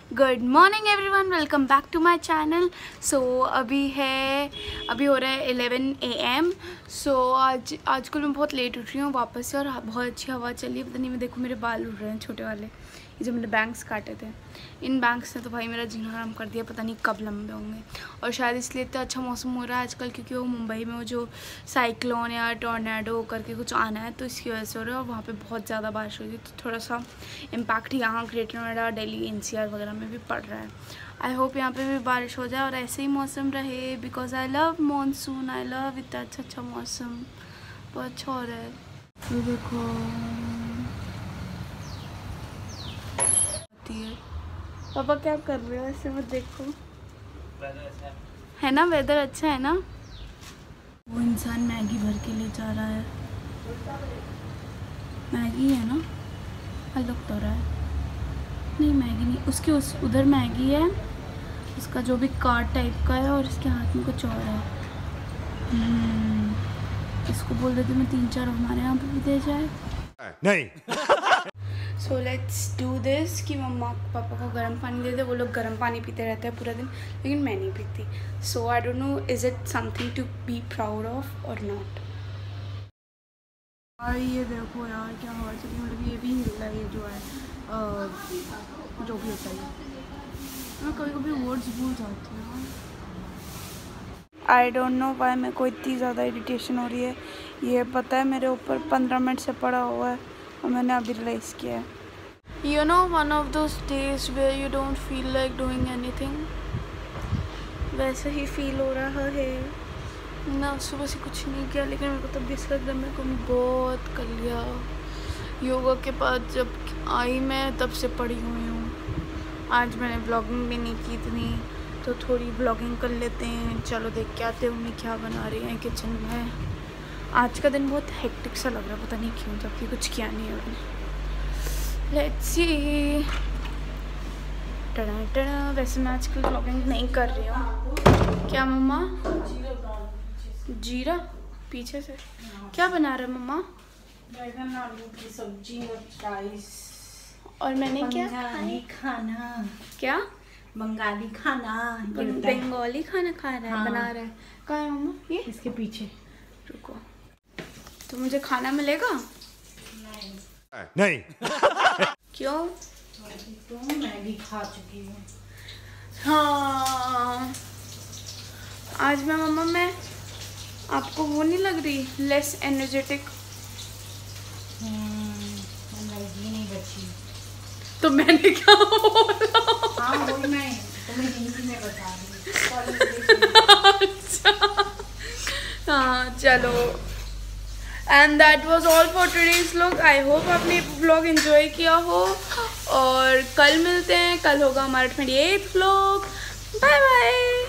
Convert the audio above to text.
Good morning everyone, welcome back to my channel. So अभी हो रहा है 11 AM। सो आजकल मैं बहुत लेट उठ रही हूँ वापस से, और बहुत अच्छी हवा चल रही है। पता नहीं, मैं देखो मेरे बाल उड़ रहे हैं छोटे वाले, ये जो मैंने बैंग्स काटे थे, इन बैंग्स ने तो भाई मेरा जीना हराम कर दिया। पता नहीं कब लंबे होंगे, और शायद इसलिए इतना अच्छा मौसम हो रहा है आजकल, क्योंकि वो मुंबई में वो जो साइक्लोन या टॉर्नेडो करके कुछ आना है, तो इसकी वजह से हो रहा है। और वहाँ पे बहुत ज़्यादा बारिश हो रही है, तो थोड़ा सा इम्पैक्ट यहाँ ग्रेटर नोएडा, दिल्ली, NCR वगैरह में भी पड़ रहा है। आई होप यहाँ पे भी बारिश हो जाए और ऐसे ही मौसम रहे, because I love monsoon, I love इतना अच्छा मौसम, बहुत अच्छा हो रहा है। ये देखो पापा क्या कर रहे हो, ऐसे मत देखो, है ना वेदर अच्छा है ना। वो इंसान मैगी भर के ले जा रहा है, मैगी है ना, अलग तो रहा है, नहीं मैगी नहीं, उसके उधर मैगी है, उसका जो भी कार्ड टाइप का है, और इसके हाथ में कुछ और है। इसको बोल देती मैं 3-4 हमारे यहाँ पे भी दे जाए, नहीं। सो लेट्स डू दिस कि मम्मा पापा को गर्म पानी दे दे। वो लोग गर्म पानी पीते रहते हैं पूरा दिन, लेकिन मैं नहीं पीती। So I don't know, is it something to be proud of or not. और ये देखो यार क्या हवा चली, मतलब ये भी हिल रहा है, ये जो है जो भी होता है। मैं कभी कभी वर्ड्स भूल जाती हूँ। आई डोंट नो वाई मेरे को इतनी ज़्यादा इरिटेशन हो रही है। ये पता है मेरे ऊपर 15 मिनट से पड़ा हुआ है, और मैंने अभी रियलाइज़ किया है। You know, one of those days where you don't feel like doing anything, वैसे ही फील हो रहा है ना। सुबह से कुछ नहीं किया, लेकिन मेरे को तब भी ऐसा लग रहा है मेरे को बहुत कर लिया। योगा के बाद जब आई मैं तब से पड़ी हुई हूँ। आज मैंने ब्लॉगिंग भी नहीं की इतनी, तो थोड़ी ब्लॉगिंग कर लेते हैं। चलो देख के आते हैं मम्मी क्या बना रही हैं किचन में। आज का दिन बहुत हेक्टिक सा लग रहा है, पता नहीं क्यों, जबकि कुछ किया नहीं है मैंने। Let's see. टड़ा। वैसे मैं आजकल ब्लॉगिंग नहीं कर रही हूँ। क्या मम्मा? जीरा पीछे से क्या बना रहा है मम्मा? बैगन आलू की सब्जी और राइस। और मैंने क्या खाना? क्या बंगाली खाना? बंगाली खाना खा रहा है, हाँ। बना रहा है। कहाँ है मम्मा? ये इसके पीछे। रुको, तो मुझे खाना मिलेगा? नहीं। क्यों? तो मैगी खा चुकी हूँ। हाँ, आज मैं आपको वो नहीं लग रही, लेस एनर्जेटिक? मैगी नहीं बची, तो मैंने क्या बोला? हाँ वही मैं तुम्हें हिंदी में बता रही। अच्छा, हाँ चलो। And that was all for today's vlog. I hope आपने व्लॉग एंजॉय किया हो, और कल मिलते हैं। कल होगा हमारा 28th व्लॉग। Bye bye.